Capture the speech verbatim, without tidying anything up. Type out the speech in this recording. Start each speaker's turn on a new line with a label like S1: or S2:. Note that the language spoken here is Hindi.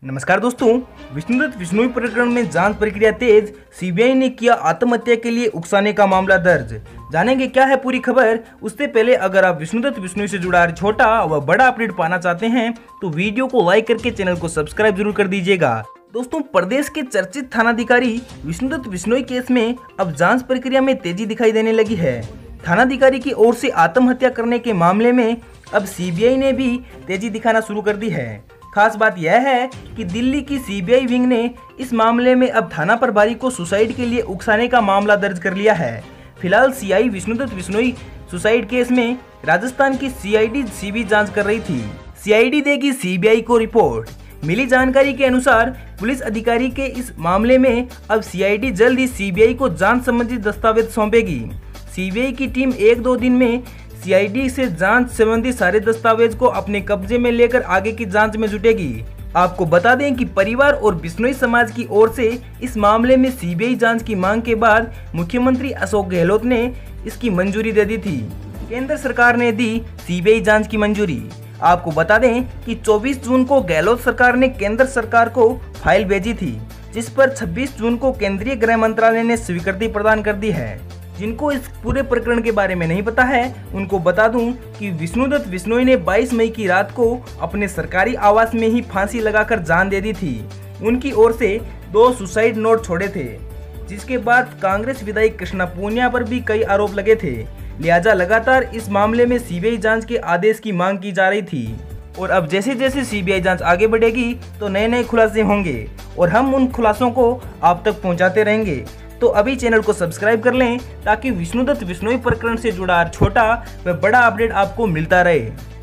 S1: नमस्कार दोस्तों, विष्णुदत्त बिश्नोई प्रकरण में जांच प्रक्रिया तेज, सीबीआई ने किया आत्महत्या के लिए उकसाने का मामला दर्ज। जानेंगे क्या है पूरी खबर। उससे पहले अगर आप विष्णुदत्त बिश्नोई से जुड़ा छोटा व बड़ा अपडेट पाना चाहते हैं तो वीडियो को लाइक करके चैनल को सब्सक्राइब जरूर कर दीजिएगा। दोस्तों, प्रदेश के चर्चित थानाधिकारी विष्णुदत्त बिश्नोई केस में अब जाँच प्रक्रिया में तेजी दिखाई देने लगी है। थानाधिकारी की ओर से आत्महत्या करने के मामले में अब सीबीआई ने भी तेजी दिखाना शुरू कर दी है। खास बात यह है कि दिल्ली की सीबीआई विंग ने इस मामले में अब थाना प्रभारी को सुसाइड के लिए उकसाने का मामला दर्ज कर लिया है। फिलहाल CI Vishnudutt Bishnoi suicide case में राजस्थान की सीआईडी सीबी जांच कर रही थी। सीआईडी देगी सीबीआई को रिपोर्ट। मिली जानकारी के अनुसार पुलिस अधिकारी के इस मामले में अब सीआईडी जल्द ही सीबीआई को जांच संबंधी दस्तावेज सौंपेगी। सीबीआई की टीम एक दो दिन में सीआईडी से जांच संबंधी सारे दस्तावेज को अपने कब्जे में लेकर आगे की जांच में जुटेगी। आपको बता दें कि परिवार और बिश्नोई समाज की ओर से इस मामले में सीबीआई जांच की मांग के बाद मुख्यमंत्री अशोक गहलोत ने इसकी मंजूरी दे दी थी। केंद्र सरकार ने दी सीबीआई जांच की मंजूरी। आपको बता दें कि चौबीस जून को गहलोत सरकार ने केंद्र सरकार को फाइल भेजी थी, जिस पर छब्बीस जून को केंद्रीय गृह मंत्रालय ने स्वीकृति प्रदान कर दी है। जिनको इस पूरे प्रकरण के बारे में नहीं पता है उनको बता दूं कि विष्णुदत्त बिश्नोई ने बाईस मई की रात को अपने सरकारी आवास में ही फांसी लगाकर जान दे दी थी। उनकी ओर से दो सुसाइड नोट छोड़े थे, जिसके बाद कांग्रेस विधायक कृष्णा पूनिया पर भी कई आरोप लगे थे। लिहाजा लगातार इस मामले में सीबीआई जांच के आदेश की मांग की जा रही थी और अब जैसे जैसे सीबीआई जांच आगे बढ़ेगी तो नए नए खुलासे होंगे और हम उन खुलासों को आप तक पहुंचाते रहेंगे। तो अभी चैनल को सब्सक्राइब कर लें ताकि विष्णुदत्त बिश्नोई प्रकरण से जुड़ा छोटा व बड़ा अपडेट आपको मिलता रहे।